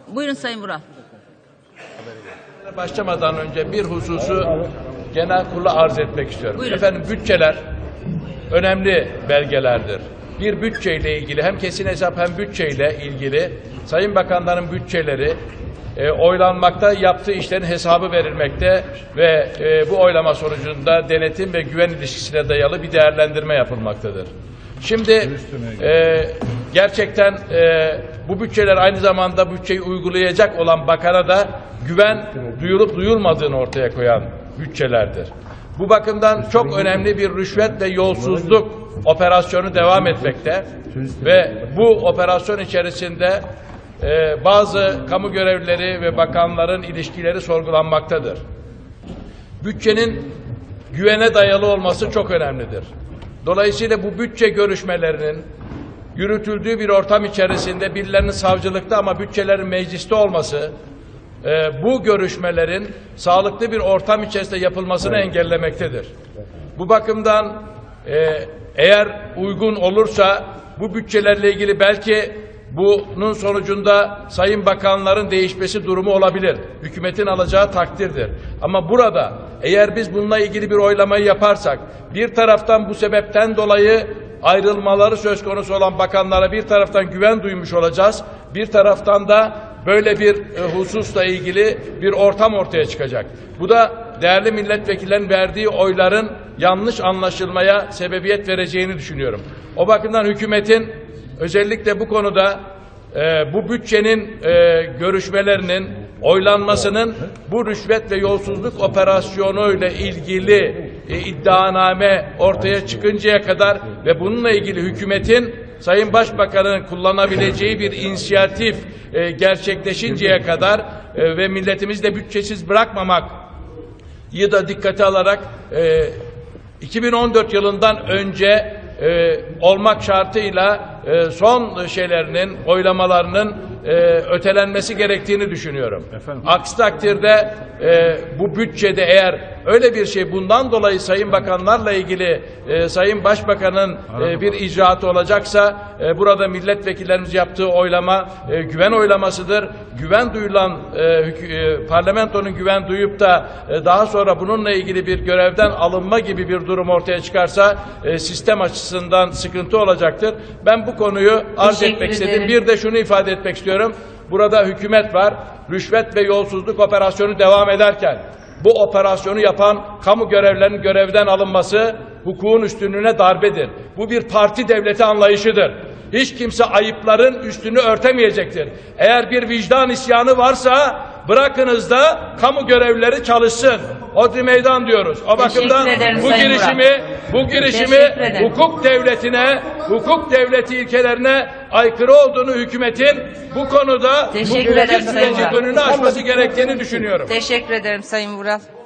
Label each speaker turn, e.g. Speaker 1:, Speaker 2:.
Speaker 1: Buyurun Sayın Vural.
Speaker 2: Başlamadan önce bir hususu genel kurula arz etmek istiyorum.
Speaker 1: Buyurun.
Speaker 2: Efendim, bütçeler önemli belgelerdir. Bir bütçeyle ilgili hem kesin hesap hem bütçeyle ilgili Sayın Bakanların bütçeleri oylanmakta, yaptığı işlerin hesabı verilmekte ve bu oylama sonucunda denetim ve güven ilişkisine dayalı bir değerlendirme yapılmaktadır. Şimdi gerçekten bu bütçeler aynı zamanda bütçeyi uygulayacak olan bakana da güven duyulup duyulmadığını ortaya koyan bütçelerdir. Bu bakımdan çok önemli bir rüşvet ve yolsuzluk operasyonu devam etmekte ve bu operasyon içerisinde bazı kamu görevlileri ve bakanların ilişkileri sorgulanmaktadır. Bütçenin güvene dayalı olması çok önemlidir. Dolayısıyla bu bütçe görüşmelerinin yürütüldüğü bir ortam içerisinde birilerinin savcılıkta ama bütçelerin mecliste olması, bu görüşmelerin sağlıklı bir ortam içerisinde yapılmasını engellemektedir. Bu bakımdan eğer uygun olursa bu bütçelerle ilgili belki bunun sonucunda sayın bakanların değişmesi durumu olabilir. Hükümetin alacağı takdirdir. Ama burada eğer biz bununla ilgili bir oylamayı yaparsak, bir taraftan bu sebepten dolayı ayrılmaları söz konusu olan bakanlara bir taraftan güven duymuş olacağız, bir taraftan da böyle bir hususla ilgili bir ortam ortaya çıkacak. Bu da değerli milletvekillerinin verdiği oyların yanlış anlaşılmaya sebebiyet vereceğini düşünüyorum. O bakımdan hükümetin özellikle bu konuda bu bütçenin görüşmelerinin oylanmasının bu rüşvet ve yolsuzluk operasyonuyla ilgili iddianame ortaya çıkıncaya kadar ve bununla ilgili hükümetin Sayın Başbakan'ın kullanabileceği bir inisiyatif gerçekleşinceye kadar ve milletimizi de bütçesiz bırakmamak da dikkate alarak 2014 yılından önce olmak şartıyla son şeylerinin, oylamalarının ötelenmesi gerektiğini düşünüyorum. Aksi takdirde bu bütçede eğer öyle bir şey bundan dolayı sayın bakanlarla ilgili sayın başbakanın bir icraatı olacaksa burada milletvekillerimiz yaptığı oylama güven oylamasıdır. Güven duyulan parlamentonun güven duyup da daha sonra bununla ilgili bir görevden alınma gibi bir durum ortaya çıkarsa sistem açısından sıkıntı olacaktır. Ben bu konuyu arz etmek istedim. Bir de şunu ifade etmek istiyorum. Burada hükümet var. Rüşvet ve yolsuzluk operasyonu devam ederken bu operasyonu yapan kamu görevlilerinin görevden alınması hukukun üstünlüğüne darbedir. Bu bir parti devleti anlayışıdır. Hiç kimse ayıpların üstünü örtemeyecektir. Eğer bir vicdan isyanı varsa bırakınız da kamu görevlileri çalışsın. Hodri meydan diyoruz. O bakımdan bu girişimi hukuk devleti ilkelerine aykırı olduğunu hükümetin bu konuda bu süreci önünü açması gerektiğini düşünüyorum.
Speaker 1: Teşekkür ederim Sayın Vural.